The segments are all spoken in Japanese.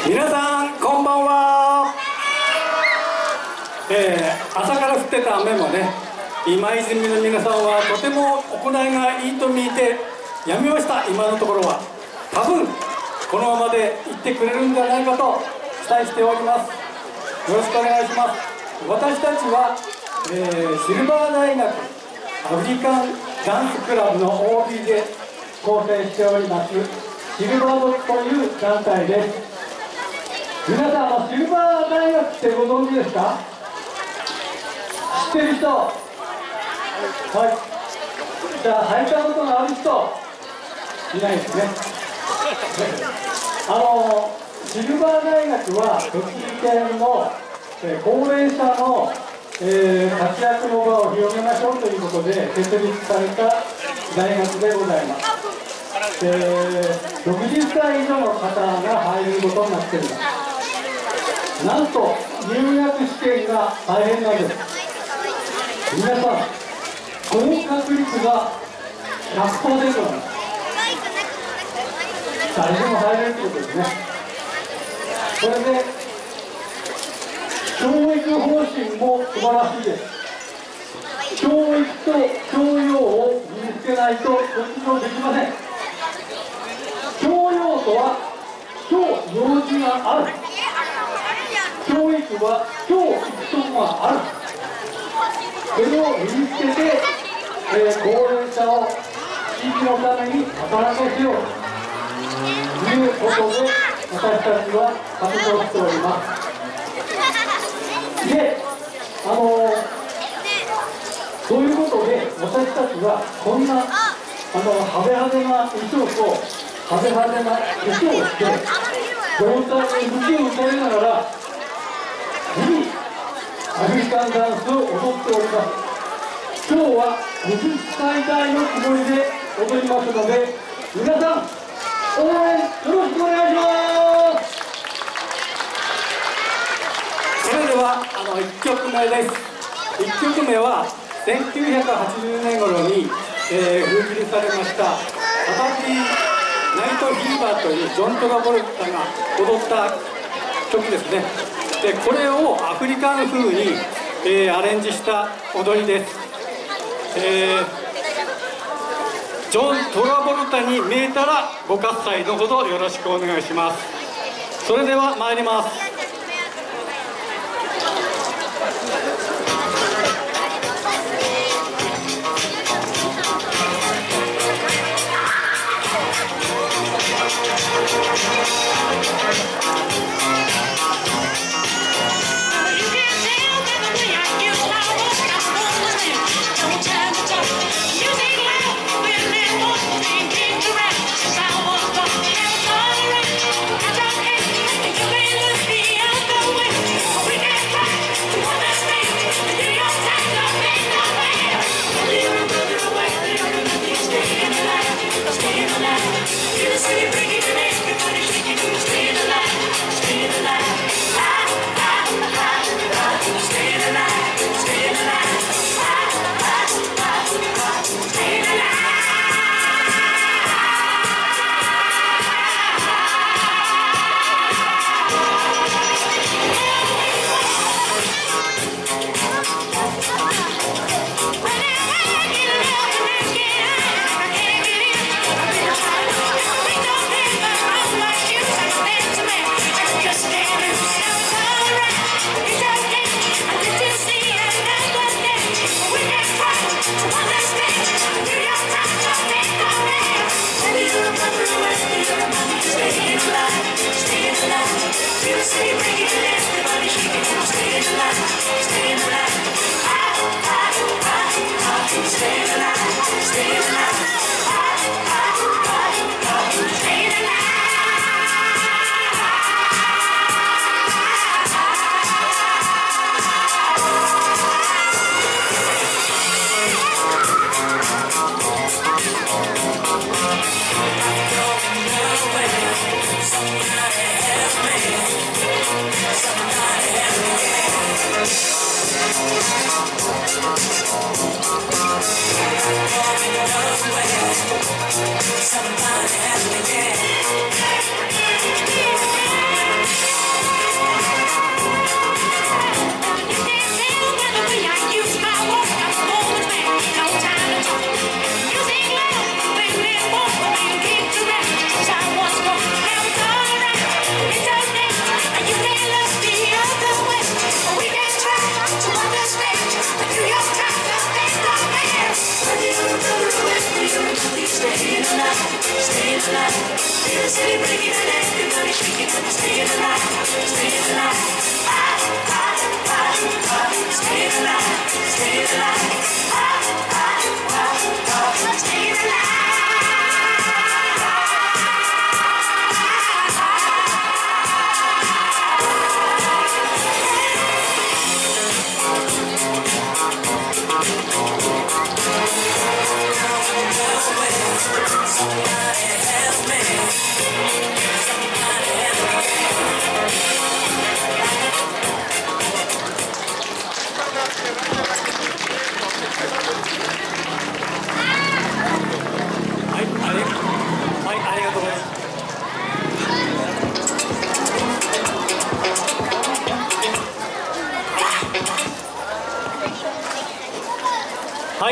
皆さんこんばんは。朝から降ってた雨もね、今泉の皆さんはとても行いがいいと見てやめました。今のところは多分このままで行ってくれるんじゃないかと期待しております。よろしくお願いします。私たちは、シルバー大学アフリカンダンスクラブの OB で構成しておりますシルバードという団体です。皆さん、シルバー大学ってご存知ですか？知ってる人？はい。じゃあ入ったことがある人いないですね。シルバー大学は栃木県の高齢者の活躍の場を広げましょうということで設立された大学でございます。60歳以上の方が入ることになっています。なんと入学試験が大変なんです。皆さん、合格率が 100% なんです。誰でも入れるということですね。これで教育方針も素晴らしいです。教育と教養を身につけないと卒業できません。教養とは教養字がある。教育は教育とがある。それを身につけて、高齢者を地域のために働かせようということで私たちは活動しております。で、そういうことで私たちはこんな派手派手な衣装と派手派手な化粧をして胴体に服を打たれながら日々アフリカンダンスを踊っております。今日は50歳代のつもりで踊りますので皆さん応援よろしくお願いします。それでは1曲目です。1曲目は1980年頃に、封切りされましたアバティナイトフィーバーというジョン・トラボルタが踊った曲ですね。でこれをアフリカン風に、アレンジした踊りです。ジョン・トラボルタに見えたらご喝采のほどよろしくお願いします。それでは参ります。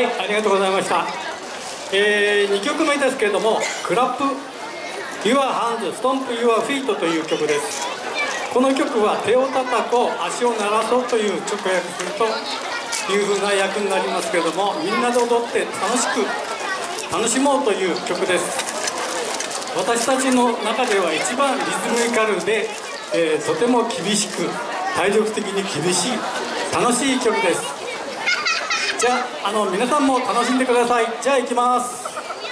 はい、ありがとうございました。2曲目ですけれども、クラップ Your Hands Stomp Your Feet という曲です。この曲は手を叩こう、足を鳴らそうという直訳するというふうな訳になりますけれども、みんなで踊って楽しもうという曲です。私たちの中では一番リズミカルで、とても厳しく体力的に厳しい楽しい曲です。じゃあ、皆さんも楽しんでください。じゃあ行きます。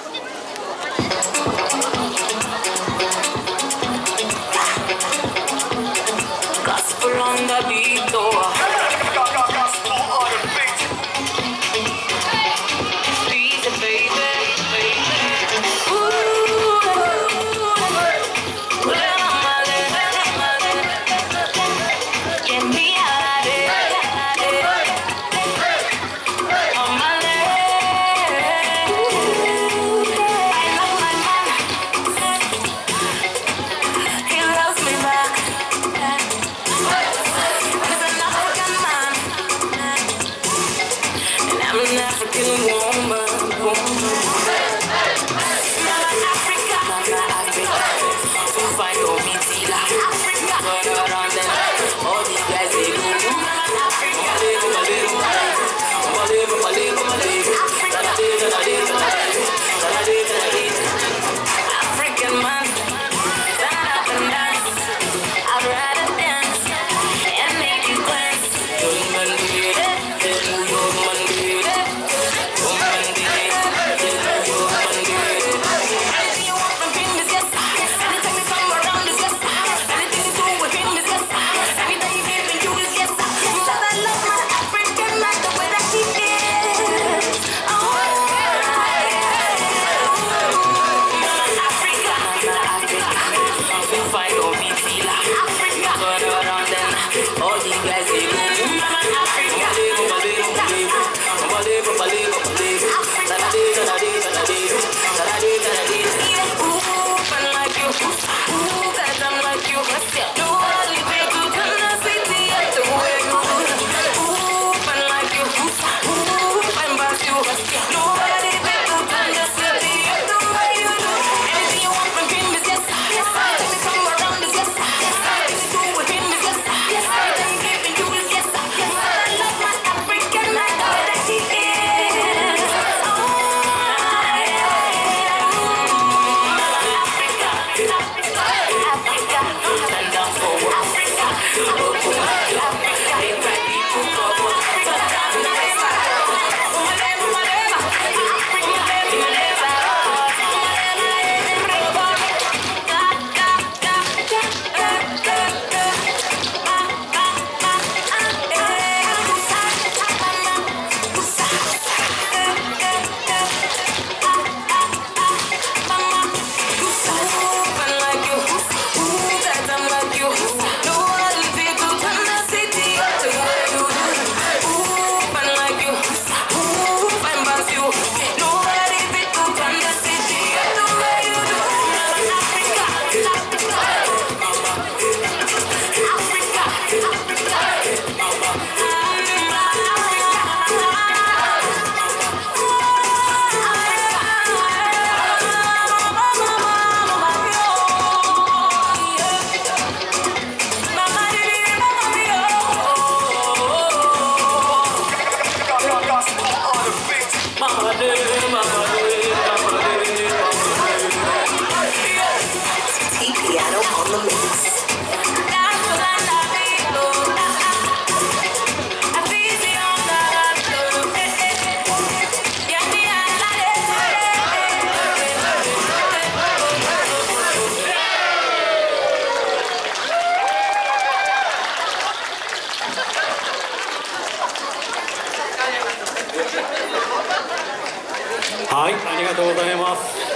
はい、ありがとうございます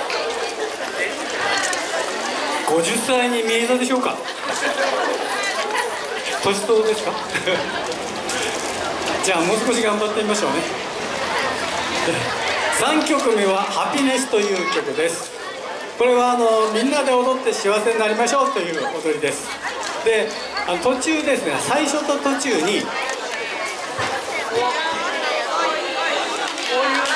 。50歳に見えたでしょうか。年相応ですか。じゃあもう少し頑張ってみましょうね。3曲目は「ハピネス」という曲です。これはみんなで踊って幸せになりましょうという踊りです。で、途中ですね、最初と途中にこういう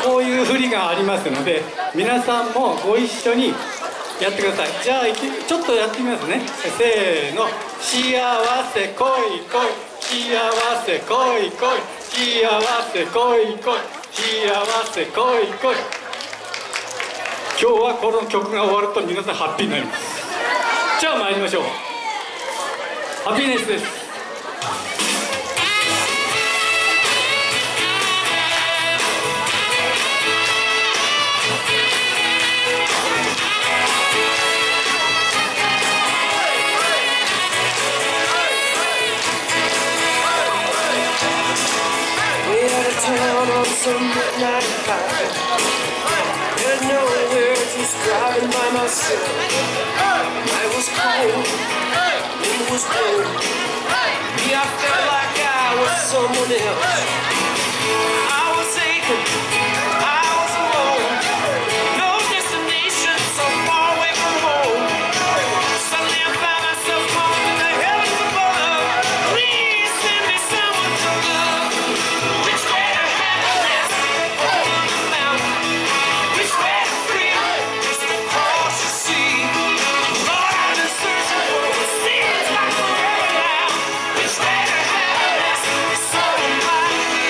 こういう振りがありますので、皆さんもご一緒にやってください。じゃあちょっとやってみますね。せーの。幸せ恋恋、幸せ恋恋、幸せ恋恋、幸せ恋恋。今日はこの曲が終わると皆さんハッピーになります。じゃあ参りましょう。ハピネスです。 Some midnight high, had nowhere, just driving by myself. I was cold, it was cold. Me, I felt like I was someone else. I was aching, I was alone. No destination, so far away from home. Suddenly I found myself calling in the heavens above. Please send me someone to love. Which way to happiness? Which way to freedom? Just across the sea. Lord, I've been searching for what seems like forever now. Which way to happiness? Someone like me.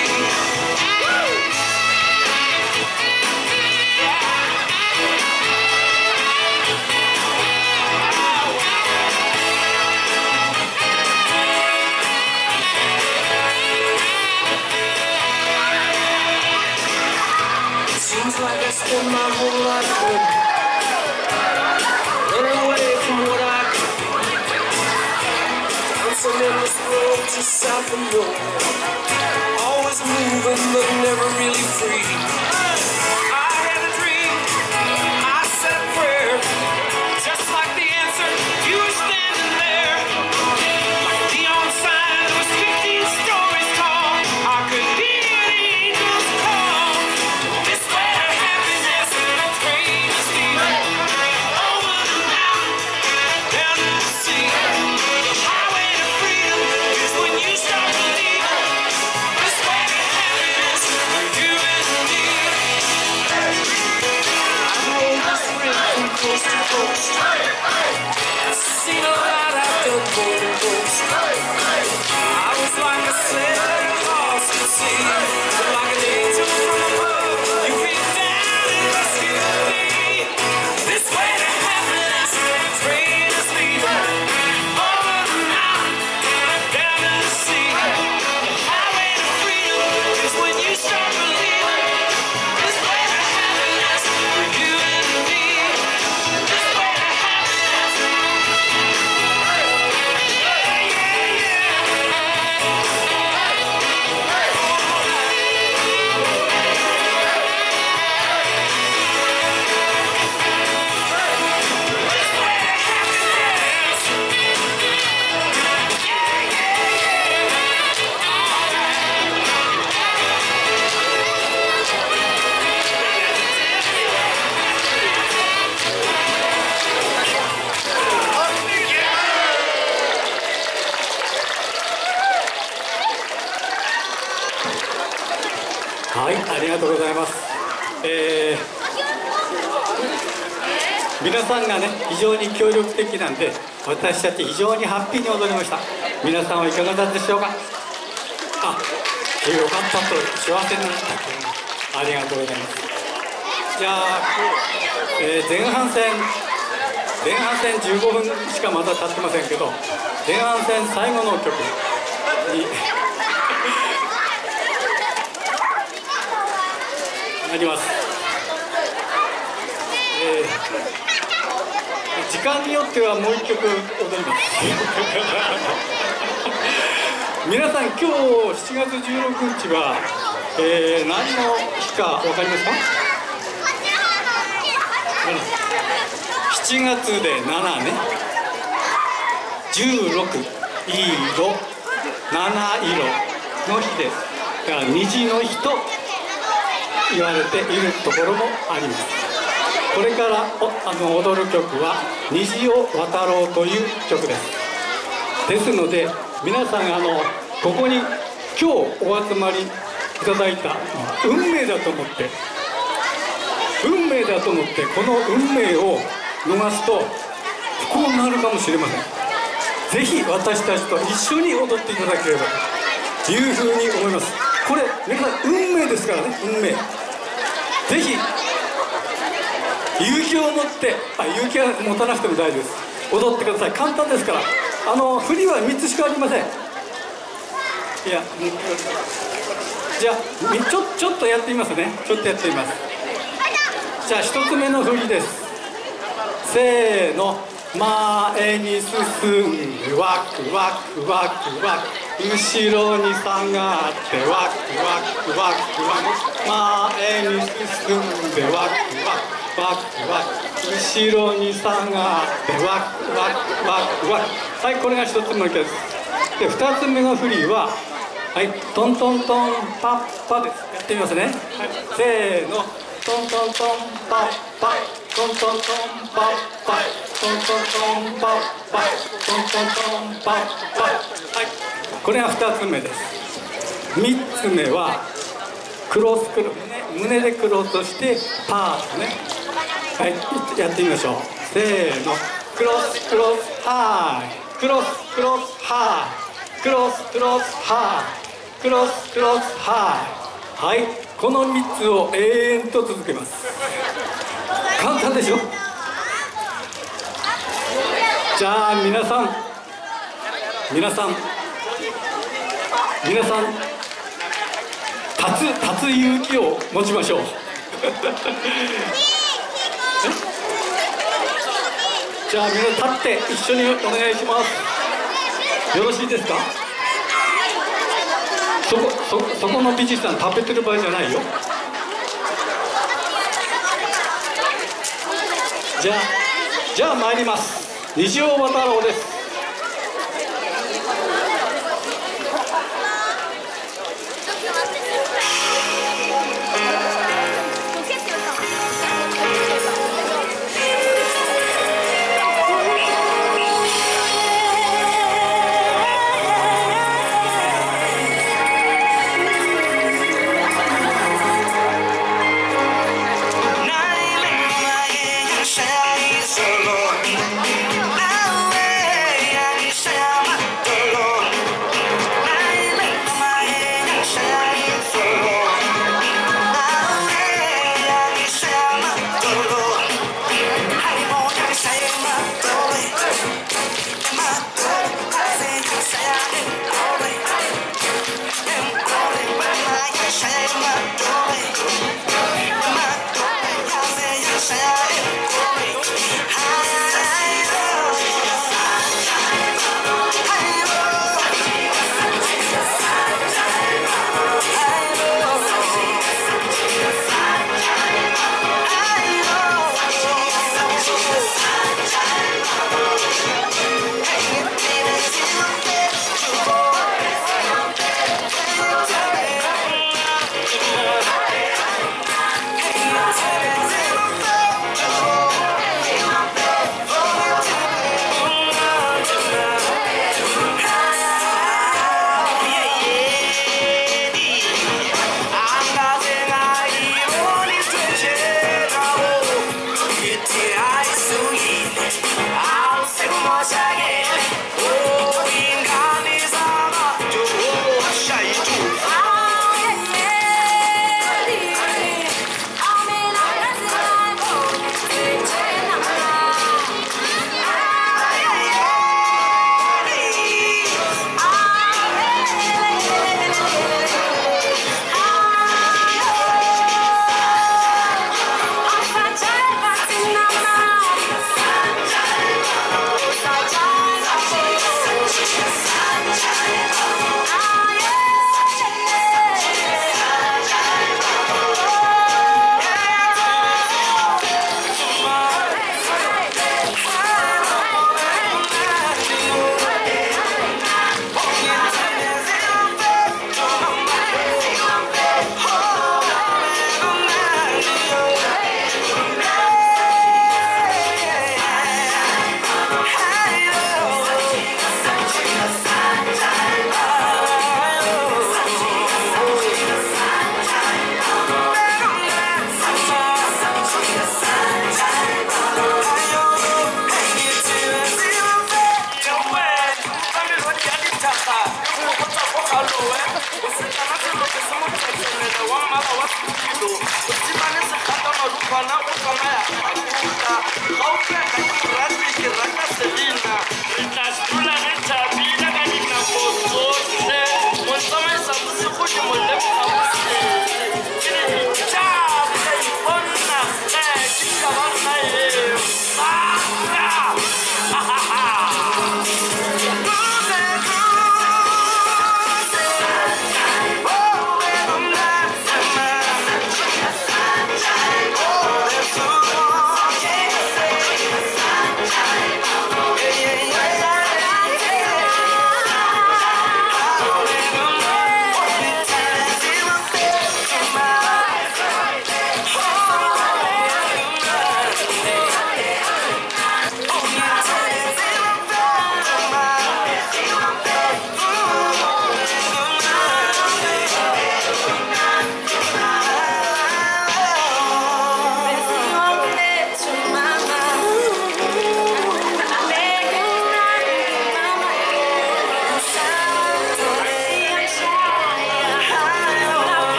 It seems like I spent my whole life running away from what I could be. Down some endless road just south of nowhere. Always moving but never really free. I had a dream, I said a prayer. Just like the answer, you were standing there. Like a neon sign, there was 15 stories tall. I could hear the angels call. This way to happiness, the train is leaving. Over the mountain, down to the sea. The highway to freedom is when you start believing. This way to happiness, for you and me. I rode this river from coast to coast. I've seen a lot, I've done more than most. I was like a sailor lost at sea, but like an angel from above, you reached down and rescued me. This way to happiness, the train is leaving. Over the mountain, down to the sea. The highway to freedom is when you start believing. This way to happiness, for you and me. This way to happiness. Yeah, yeah, yeah. はい、ありがとうございます。皆さんがね、非常に協力的なんで、私たち非常にハッピーに踊りました。皆さんはいかがだったでしょうか。あ、よかったと、幸せになったと、ありがとうございます。じゃあ、前半戦15分しかまだ経ってませんけど、前半戦最後の曲になります。時間によってはもう一曲踊ります。皆さん、今日7月16日は、何の日か分かりますか？7月で7ね、16、いい色、7色の日です。だから虹の日と言われているところもあります。これから踊る曲は「虹を渡ろう」という曲です。ですので皆さんここに今日お集まりいただいた運命だと思って命だと思ってこの運命を逃すと不幸になるかもしれません。ぜひ私たちと一緒に踊っていただければというふうに思います。これ皆さん運命ですからね、運命。ぜひ勇気を持って、勇気は持たなくても大丈夫です。踊ってください。簡単ですから。振りは3つしかありません。いや、じゃあちょっとやってみますね。ちょっとやってみます。じゃあ1つ目の振りです。せーの。前に進んでワクワクワクワク、後ろに下がってワクワクワクワク、前に進んでワクワクワクワク、後ろに下がってワクワクワクワク。はい、これが1つ目の曲です。で2つ目の振りは、はい、トントントンパッパです。やってみますね。はい、せーの。トントントンパッパ、トントントンパッパ、トントントンパッパ、トントントンパッパ。はい、これが2つ目です。3つ目はクロスクロス、胸でクロスしてパーですね。はい、やってみましょう。せーの。クロスクロスハイ、クロスクロスハイ、クロスクロスハイ、クロスクロスハイ。はい、この3つを永遠と続けます。簡単でしょ。じゃあ皆さん立つ勇気を持ちましょう。じゃあ皆さん立って一緒にお願いします。よろしいですか。そこの美人さん食べてる場合じゃないよ。じゃあ参ります。虹尾渡郎です。 Shines alone.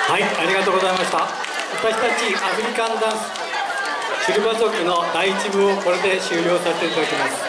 はい、ありがとうございました。私たちアフリカンダンスシルバ族の第1部をこれで終了させていただきます。